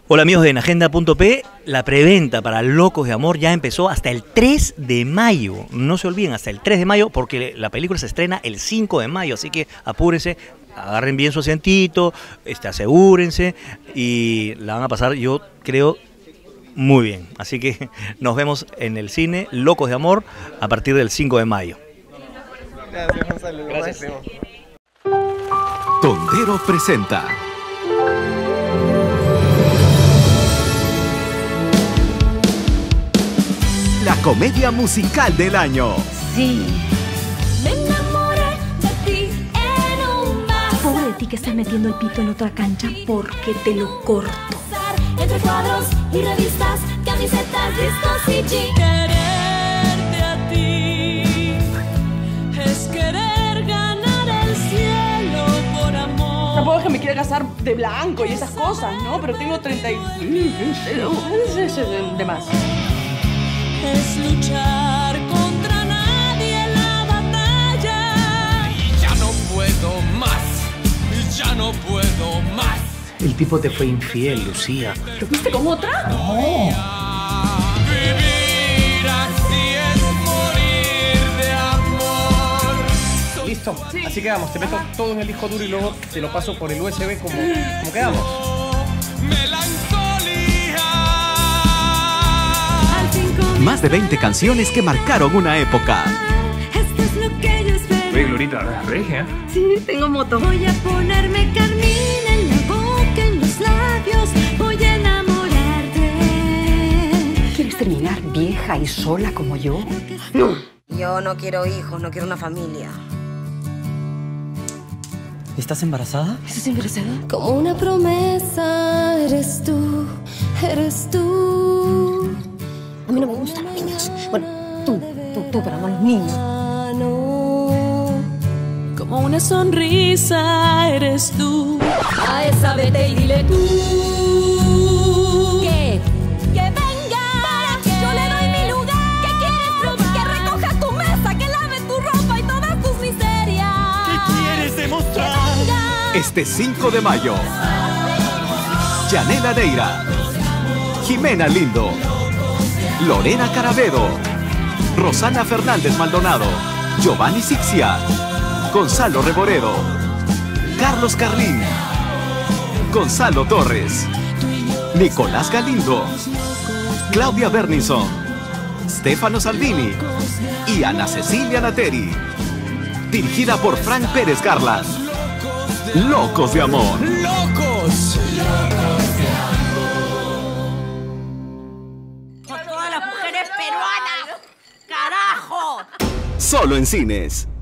Hola amigos de enagenda.p, la preventa para Locos de Amor ya empezó hasta el 3 de mayo. No se olviden, hasta el 3 de mayo porque la película se estrena el 5 de mayo, así que apúrense, agarren bien su asientito, asegúrense y la van a pasar, yo creo, muy bien. Así que nos vemos en el cine Locos de Amor a partir del 5 de mayo. Gracias, Gonzalo. Gracias. Tondero presenta la comedia musical del año. Sí. Me enamoré de ti en un bar. Pobre de ti que estás metiendo el pito en otra cancha porque te lo corto. Entre cuadros y revistas, camisetas, discos y jeans. Quererte a ti es querer ganar el cielo por amor. Tampoco es que me quiera casar de blanco y esas cosas, ¿no? Pero tengo 30 y... de más. Es luchar contra nadie en la batalla. Y ya no puedo más, y ya no puedo más. El tipo te fue infiel, Lucía. ¿Te fuiste con otra? No. Vivir así es morir de amor. ¿Listo? Sí. Así quedamos. Te meto todo en el disco duro y luego te lo paso por el USB como quedamos. Más de 20 canciones que marcaron una época. Esto es lo que yo espero. Oye, Glorita, ¿eres regia? Sí, tengo moto. Voy a ponerme carmín en la boca, en los labios. Voy a enamorarte. ¿Quieres terminar vieja y sola como yo? No. Yo no quiero hijos, no quiero una familia. ¿Estás embarazada? ¿Estás embarazada? Como una promesa, eres tú, eres tú. A mí no me gustan los niños. Bueno, tú, pero no los niños. Como una sonrisa, eres tú. A esa vete y dile tú. ¿Qué? Que venga. Yo le doy mi lugar. ¿Qué quieres? Que recoja tu mesa, que lave tu ropa y todas tus miserias. ¿Qué quieres demostrar? Este 5 de mayo, Yanela Neira, Jimena Lindo, Lorena Caravedo, Rosana Fernández Maldonado, Giovanni Sixia, Gonzalo Reboredo, Carlos Carlín, Gonzalo Torres, Nicolás Galindo, Claudia Bernison, Stefano Salvini y Ana Cecilia Nateri. Dirigida por Frank Pérez Garland. Locos de Amor. ¡Locos! ¡Por todas las mujeres peruanas! ¡Carajo! Solo en cines.